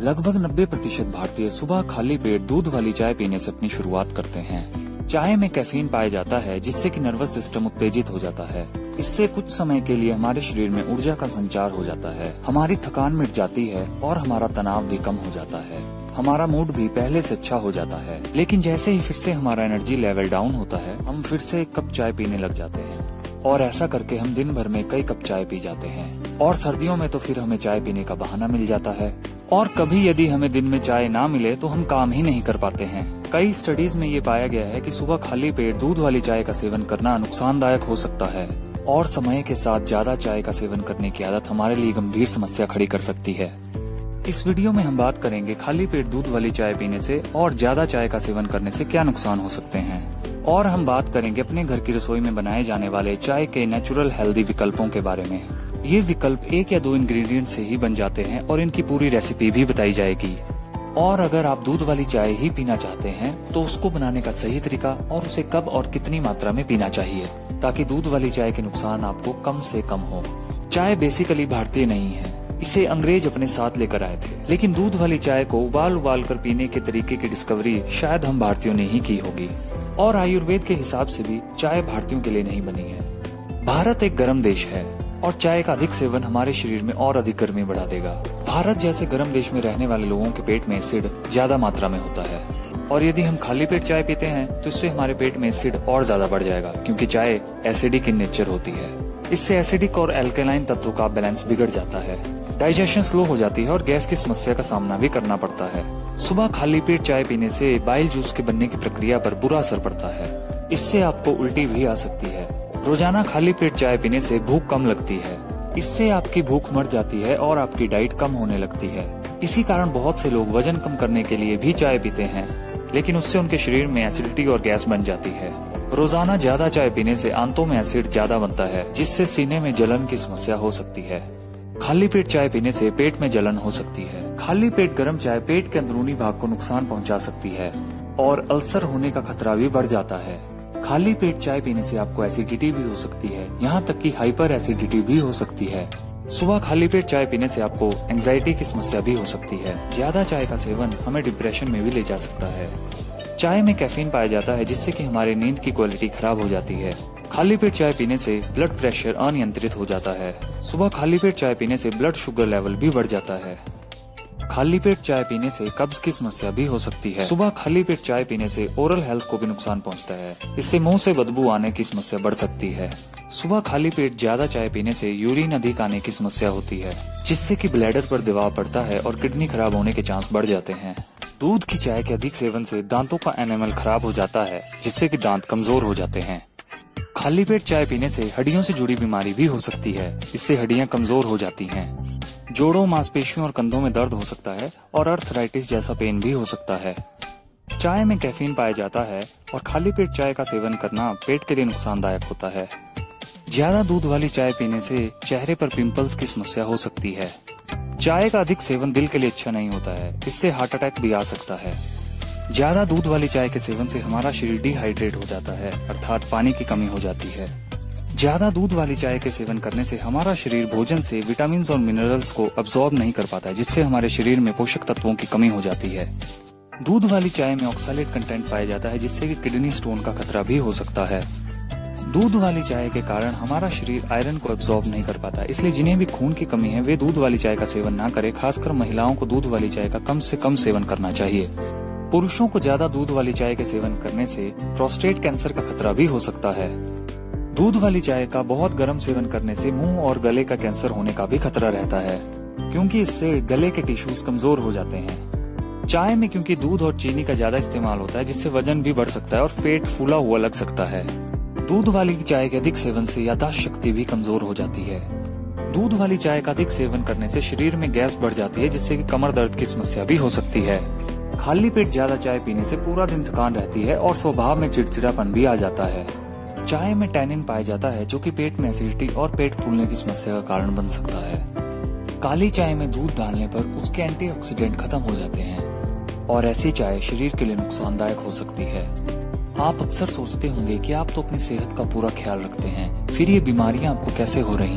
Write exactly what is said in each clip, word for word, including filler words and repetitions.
लगभग नब्बे प्रतिशत भारतीय सुबह खाली पेट दूध वाली चाय पीने से अपनी शुरुआत करते हैं। चाय में कैफीन पाया जाता है जिससे कि नर्वस सिस्टम उत्तेजित हो जाता है। इससे कुछ समय के लिए हमारे शरीर में ऊर्जा का संचार हो जाता है, हमारी थकान मिट जाती है और हमारा तनाव भी कम हो जाता है। हमारा मूड भी पहले से अच्छा हो जाता है। लेकिन जैसे ही फिर से हमारा एनर्जी लेवल डाउन होता है, हम फिर से एक कप चाय पीने लग जाते हैं और ऐसा करके हम दिन भर में कई कप चाय पी जाते हैं। और सर्दियों में तो फिर हमें चाय पीने का बहाना मिल जाता है। और कभी यदि हमें दिन में चाय ना मिले तो हम काम ही नहीं कर पाते हैं। कई स्टडीज में ये पाया गया है कि सुबह खाली पेट दूध वाली चाय का सेवन करना नुकसानदायक हो सकता है और समय के साथ ज्यादा चाय का सेवन करने की आदत हमारे लिए गंभीर समस्या खड़ी कर सकती है। इस वीडियो में हम बात करेंगे खाली पेट दूध वाली चाय पीने से और ज्यादा चाय का सेवन करने से क्या नुकसान हो सकते हैं। और हम बात करेंगे अपने घर की रसोई में बनाए जाने वाले चाय के नेचुरल हेल्दी विकल्पों के बारे में। ये विकल्प एक या दो इंग्रेडिएंट से ही बन जाते हैं और इनकी पूरी रेसिपी भी बताई जाएगी। और अगर आप दूध वाली चाय ही पीना चाहते हैं तो उसको बनाने का सही तरीका और उसे कब और कितनी मात्रा में पीना चाहिए ताकि दूध वाली चाय के नुकसान आपको कम से कम हो। चाय बेसिकली भारतीय नहीं है, इसे अंग्रेज अपने साथ लेकर आए थे। लेकिन दूध वाली चाय को उबाल उबाल कर पीने के तरीके की डिस्कवरी शायद हम भारतीयों ने ही की होगी। और आयुर्वेद के हिसाब से भी चाय भारतीयों के लिए नहीं बनी है। भारत एक गर्म देश है और चाय का अधिक सेवन हमारे शरीर में और अधिक गर्मी बढ़ा देगा। भारत जैसे गर्म देश में रहने वाले लोगों के पेट में एसिड ज्यादा मात्रा में होता है और यदि हम खाली पेट चाय पीते हैं तो इससे हमारे पेट में एसिड और ज्यादा बढ़ जाएगा, क्योंकि चाय एसिडिक इन नेचर होती है। इससे एसिडिक और एल्केलाइन तत्वों का बैलेंस बिगड़ जाता है, डाइजेशन स्लो हो जाती है और गैस की समस्या का सामना भी करना पड़ता है। सुबह खाली पेट चाय पीने से बाइल जूस के बनने की प्रक्रिया पर बुरा असर पड़ता है। इससे आपको उल्टी भी आ सकती है। रोजाना खाली पेट चाय पीने से भूख कम लगती है। इससे आपकी भूख मर जाती है और आपकी डाइट कम होने लगती है। इसी कारण बहुत से लोग वजन कम करने के लिए भी चाय पीते हैं, लेकिन उससे उनके शरीर में एसिडिटी और गैस बन जाती है। रोजाना ज्यादा चाय पीने से आंतों में एसिड ज्यादा बनता है, जिससे सीने में जलन की समस्या हो सकती है। खाली पेट चाय पीने से पेट में जलन हो सकती है। खाली पेट गर्म चाय पेट के अंदरूनी भाग को नुकसान पहुंचा सकती है और अल्सर होने का खतरा भी बढ़ जाता है। खाली पेट चाय पीने से आपको एसिडिटी भी हो सकती है, यहाँ तक कि हाइपर एसिडिटी भी हो सकती है। सुबह खाली पेट चाय पीने से आपको एंजाइटी की समस्या भी हो सकती है। ज्यादा चाय का सेवन हमें डिप्रेशन में भी ले जा सकता है। चाय में कैफीन पाया जाता है जिससे कि हमारी नींद की क्वालिटी खराब हो जाती है। खाली पेट चाय पीने से ब्लड प्रेशर अनियंत्रित हो जाता है। सुबह खाली पेट चाय पीने से ब्लड शुगर लेवल भी बढ़ जाता है। खाली पेट चाय पीने से कब्ज की समस्या भी हो सकती है। सुबह खाली पेट चाय पीने से ओरल हेल्थ को भी नुकसान पहुंचता है। इससे मुंह से बदबू आने की समस्या बढ़ सकती है। सुबह खाली पेट ज्यादा चाय पीने से यूरिन अधिक आने की समस्या होती है, जिससे कि ब्लैडर पर दबाव पड़ता है और किडनी खराब होने के चांस बढ़ जाते हैं। दूध की चाय के अधिक सेवन से दांतों का एनामल खराब हो जाता है, जिससे कि दांत कमजोर हो जाते हैं। खाली पेट चाय पीने से हड्डियों से जुड़ी बीमारी भी हो सकती है। इससे हड्डियां कमजोर हो जाती हैं। जोड़ों, मांसपेशियों और कंधों में दर्द हो सकता है और अर्थराइटिस जैसा पेन भी हो सकता है। चाय में कैफीन पाया जाता है और खाली पेट चाय का सेवन करना पेट के लिए नुकसानदायक होता है। ज्यादा दूध वाली चाय पीने से चेहरे पर पिंपल्स की समस्या हो सकती है। चाय का अधिक सेवन दिल के लिए अच्छा नहीं होता है, इससे हार्ट अटैक भी आ सकता है। ज्यादा दूध वाली चाय के सेवन से हमारा शरीर डिहाइड्रेट हो जाता है, अर्थात पानी की कमी हो जाती है। ज्यादा दूध वाली चाय के सेवन करने से हमारा शरीर भोजन से विटामिन और मिनरल्स को अब्सॉर्ब नहीं कर पाता है, जिससे हमारे शरीर में पोषक तत्वों की कमी हो जाती है। दूध वाली चाय में ऑक्सैलेट कंटेंट पाया जाता है, जिससे कि किडनी स्टोन का खतरा भी हो सकता है। दूध वाली चाय के कारण हमारा शरीर आयरन को एब्सॉर्ब नहीं कर पाता, इसलिए जिन्हें भी खून की कमी है वे दूध वाली चाय का सेवन ना करें। खासकर महिलाओं को दूध वाली चाय का कम से कम सेवन करना चाहिए। पुरुषों को ज्यादा दूध वाली चाय के सेवन करने से प्रोस्टेट कैंसर का खतरा भी हो सकता है। दूध वाली चाय का बहुत गर्म सेवन करने से मुंह और गले का कैंसर होने का भी खतरा रहता है, क्योंकि इससे गले के टिश्यूज कमजोर हो जाते हैं। चाय में क्योंकि दूध और चीनी का ज्यादा इस्तेमाल होता है, जिससे वजन भी बढ़ सकता है और पेट फूला हुआ लग सकता है। दूध वाली चाय के अधिक सेवन से याददाश्त शक्ति भी कमजोर हो जाती है। दूध वाली चाय का अधिक सेवन करने से शरीर में गैस बढ़ जाती है, जिससे कि कमर दर्द की समस्या भी हो सकती है। खाली पेट ज्यादा चाय पीने से पूरा दिन थकान रहती है और स्वभाव में चिड़चिड़ापन भी आ जाता है। चाय में टैनिन पाया जाता है, जो कि पेट में एसिडिटी और पेट फूलने की समस्या का कारण बन सकता है। काली चाय में दूध डालने पर उसके एंटीऑक्सीडेंट खत्म हो जाते हैं और ऐसी चाय शरीर के लिए नुकसानदायक हो सकती है। आप अक्सर सोचते होंगे कि आप तो अपनी सेहत का पूरा ख्याल रखते हैं, फिर ये बीमारियां आपको कैसे हो रही हैं?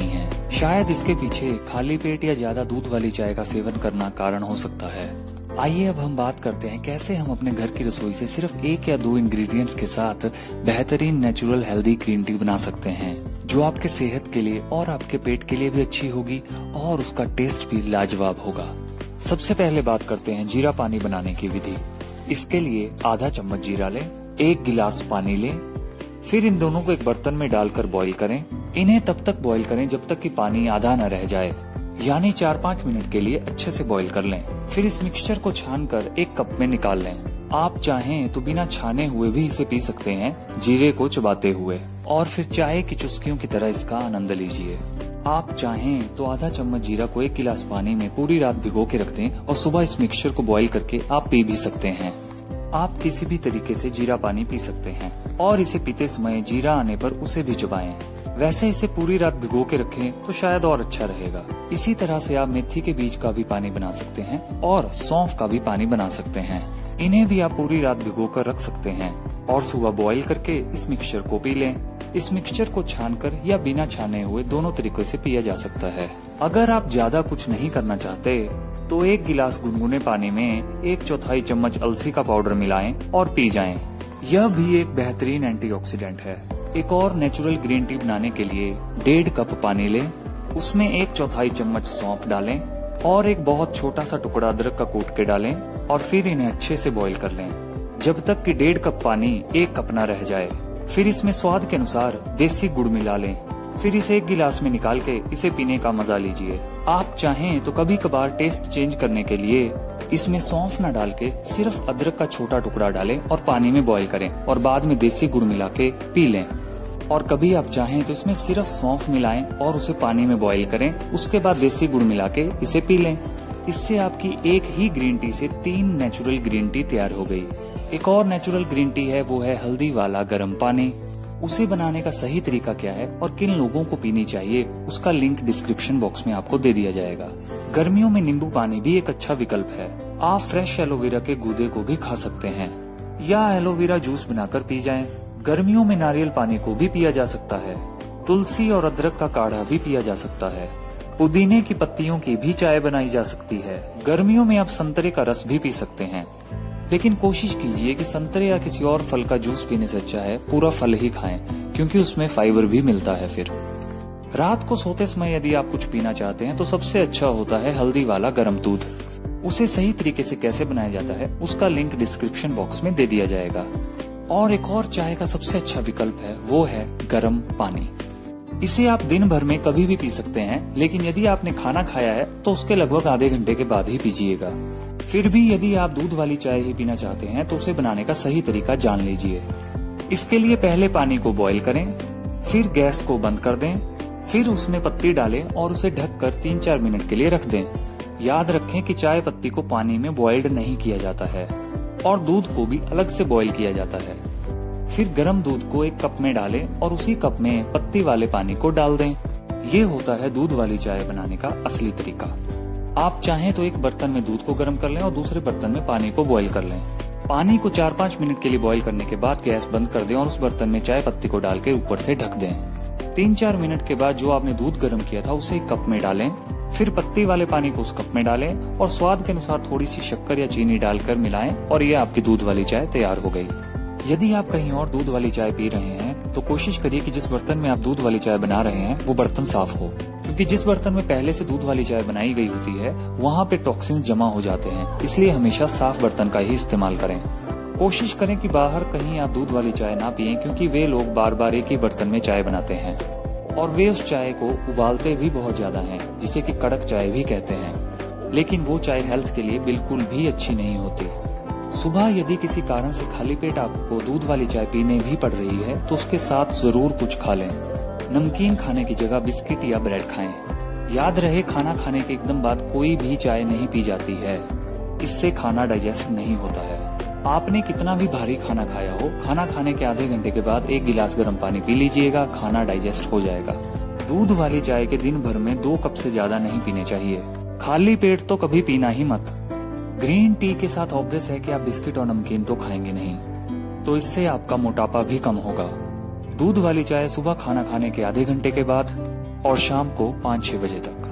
शायद इसके पीछे खाली पेट या ज्यादा दूध वाली चाय का सेवन करना कारण हो सकता है। आइए अब हम बात करते हैं कैसे हम अपने घर की रसोई से सिर्फ एक या दो इंग्रेडिएंट्स के साथ बेहतरीन नेचुरल हेल्दी ग्रीन टी बना सकते हैं, जो आपके सेहत के लिए और आपके पेट के लिए भी अच्छी होगी और उसका टेस्ट भी लाजवाब होगा। सबसे पहले बात करते हैं जीरा पानी बनाने की विधि। इसके लिए आधा चम्मच जीरा लें, एक गिलास पानी लें, फिर इन दोनों को एक बर्तन में डालकर बॉईल करें। इन्हें तब तक बॉईल करें जब तक कि पानी आधा न रह जाए, यानी चार पाँच मिनट के लिए अच्छे से बॉईल कर लें। फिर इस मिक्सचर को छानकर एक कप में निकाल लें। आप चाहें तो बिना छाने हुए भी इसे पी सकते हैं, जीरे को चबाते हुए, और फिर चाय की चुस्कियों की तरह इसका आनंद लीजिए। आप चाहें तो आधा चम्मच जीरा को एक गिलास पानी में पूरी रात भिगो के रख दें और सुबह इस मिक्सचर को बॉईल करके आप पी भी सकते हैं। आप किसी भी तरीके से जीरा पानी पी सकते हैं और इसे पीते समय जीरा आने पर उसे भी चबाएं। वैसे इसे पूरी रात भिगो के रखें तो शायद और अच्छा रहेगा। इसी तरह से आप मेथी के बीज का भी पानी बना सकते हैं और सौंफ का भी पानी बना सकते हैं। इन्हें भी आप पूरी रात भिगो कर रख सकते हैं और सुबह बॉईल करके इस मिक्सचर को पी लें। इस मिक्सचर को छानकर या बिना छाने हुए दोनों तरीकों से पिया जा सकता है। अगर आप ज्यादा कुछ नहीं करना चाहते तो एक गिलास गुनगुने पानी में एक चौथाई चम्मच अलसी का पाउडर मिलाएं और पी जाएं। यह भी एक बेहतरीन एंटीऑक्सीडेंट है। एक और नेचुरल ग्रीन टी बनाने के लिए डेढ़ कप पानी लें, उसमें एक चौथाई चम्मच सौंफ डालें और एक बहुत छोटा सा टुकड़ा अदरक का कूट के डालें और फिर इन्हें अच्छे से बॉईल कर लें जब तक कि डेढ़ कप पानी एक कप न रह जाए। फिर इसमें स्वाद के अनुसार देसी गुड़ मिला लें। फिर इसे एक गिलास में निकाल के इसे पीने का मजा लीजिए। आप चाहें तो कभी कभार टेस्ट चेंज करने के लिए इसमें सौंफ न डाल के सिर्फ अदरक का छोटा टुकड़ा डालें और पानी में बॉईल करें और बाद में देसी गुड़ मिला के पी लें। और कभी आप चाहें तो इसमें सिर्फ सौंफ मिलाएं और उसे पानी में बॉईल करें, उसके बाद देसी गुड़ मिला के इसे पी लें। इससे आपकी एक ही ग्रीन टी से तीन नेचुरल ग्रीन टी तैयार हो गई। एक और नेचुरल ग्रीन टी है, वो है हल्दी वाला गर्म पानी। उसे बनाने का सही तरीका क्या है और किन लोगों को पीनी चाहिए, उसका लिंक डिस्क्रिप्शन बॉक्स में आपको दे दिया जाएगा। गर्मियों में नींबू पानी भी एक अच्छा विकल्प है। आप फ्रेश एलोवेरा के गूदे को भी खा सकते हैं या एलोवेरा जूस बनाकर पी जाएं। गर्मियों में नारियल पानी को भी पिया जा सकता है। तुलसी और अदरक का काढ़ा भी पिया जा सकता है। पुदीने की पत्तियों की भी चाय बनाई जा सकती है। गर्मियों में आप संतरे का रस भी पी सकते हैं, लेकिन कोशिश कीजिए कि संतरे या किसी और फल का जूस पीने से अच्छा है पूरा फल ही खाएं, क्योंकि उसमें फाइबर भी मिलता है। फिर रात को सोते समय यदि आप कुछ पीना चाहते हैं तो सबसे अच्छा होता है हल्दी वाला गर्म दूध। उसे सही तरीके से कैसे बनाया जाता है उसका लिंक डिस्क्रिप्शन बॉक्स में दे दिया जाएगा। और एक और चाय का सबसे अच्छा विकल्प है, वो है गर्म पानी। इसे आप दिन भर में कभी भी पी सकते हैं, लेकिन यदि आपने खाना खाया है तो उसके लगभग आधे घंटे के बाद ही पीजिएगा। फिर भी यदि आप दूध वाली चाय ही पीना चाहते हैं तो उसे बनाने का सही तरीका जान लीजिए। इसके लिए पहले पानी को बॉईल करें, फिर गैस को बंद कर दें, फिर उसमें पत्ती डालें और उसे ढककर तीन चार मिनट के लिए रख दें। याद रखें कि चाय पत्ती को पानी में बॉइल्ड नहीं किया जाता है और दूध को भी अलग से बॉईल किया जाता है। फिर गर्म दूध को एक कप में डालें और उसी कप में पत्ती वाले पानी को डाल दें। ये होता है दूध वाली चाय बनाने का असली तरीका। आप चाहें तो एक बर्तन में दूध को गर्म कर लें और दूसरे बर्तन में पानी को बॉईल कर लें। पानी को चार पाँच मिनट के लिए बॉईल करने के बाद गैस बंद कर दें और उस बर्तन में चाय पत्ती को डाल के ऊपर से ढक दें। तीन चार मिनट के बाद जो आपने दूध गर्म किया था उसे एक कप में डालें, फिर पत्ती वाले पानी को उस कप में डालें और स्वाद के अनुसार थोड़ी सी शक्कर या चीनी डालकर मिलाएं और ये आपकी दूध वाली चाय तैयार हो गई। यदि आप कहीं और दूध वाली चाय पी रहे हैं तो कोशिश करिए कि जिस बर्तन में आप दूध वाली चाय बना रहे हैं वो बर्तन साफ हो, क्योंकि जिस बर्तन में पहले से दूध वाली चाय बनाई गई होती है वहाँ पे टॉक्सिन्स जमा हो जाते हैं। इसलिए हमेशा साफ बर्तन का ही इस्तेमाल करें। कोशिश करें कि बाहर कहीं आप दूध वाली चाय ना पिएं, क्योंकि वे लोग बार बार एक ही बर्तन में चाय बनाते हैं और वे उस चाय को उबालते भी बहुत ज्यादा हैं, जिसे कि कड़क चाय भी कहते हैं। लेकिन वो चाय हेल्थ के लिए बिल्कुल भी अच्छी नहीं होती। सुबह यदि किसी कारण से खाली पेट आपको दूध वाली चाय पीने भी पड़ रही है तो उसके साथ जरूर कुछ खा लें। नमकीन खाने की जगह बिस्किट या ब्रेड खाएं। याद रहे, खाना खाने के एकदम बाद कोई भी चाय नहीं पी जाती है। इससे खाना डाइजेस्ट नहीं होता है। आपने कितना भी भारी खाना खाया हो, खाना खाने के आधे घंटे के बाद एक गिलास गर्म पानी पी लीजिएगा, खाना डाइजेस्ट हो जाएगा। दूध वाली चाय के दिन भर में दो कप से ज्यादा नहीं पीने चाहिए। खाली पेट तो कभी पीना ही मत। ग्रीन टी के साथ ऑब्वियस है कि आप बिस्किट और नमकीन तो खाएंगे नहीं, तो इससे आपका मोटापा भी कम होगा। दूध वाली चाय सुबह खाना खाने के आधे घंटे के बाद, और शाम को पाँच छह बजे तक।